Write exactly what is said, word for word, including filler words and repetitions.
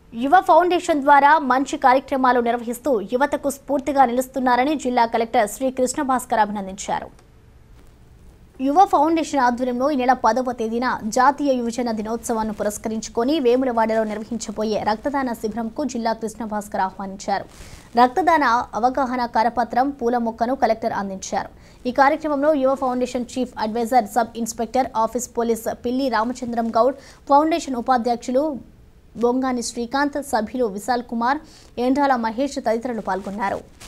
యువ ఫౌండేషన్ ద్వారా మంచి కార్యక్రమాలు నిర్వహిస్తూ యువతకు స్ఫూర్తిగా నిలుస్తున్నారని జిల్లా కలెక్టర్ శ్రీ కృష్ణ భాస్కర్ అభినందించారు. యువ ఫౌండేషన్ ఆధ్వర్యంలో ఈ నెల పదవ తేదీన జాతీయ యువజన దినోత్సవాన్ని పురస్కరించుకొని వేములవాడలో నిర్వహించబోయే రక్తదాన శిబిరంకు జిల్లా కృష్ణ భాస్కర్ ఆహ్వానించారు. రక్తదాన అవగాహన కరపత్రం, పూల మొక్కను కలెక్టర్ అందించారు. ఈ కార్యక్రమంలో Yuva foundation chief advisor sub inspector office police Pilli Ramachandram Goud, foundation ఉపాధ్యక్షులు బొంగాని శ్రీకాంత్, సభ్యులు విశాల్ కుమార్, ఏండ్రాల మహేష్ తదితరులు పాల్గొన్నారు.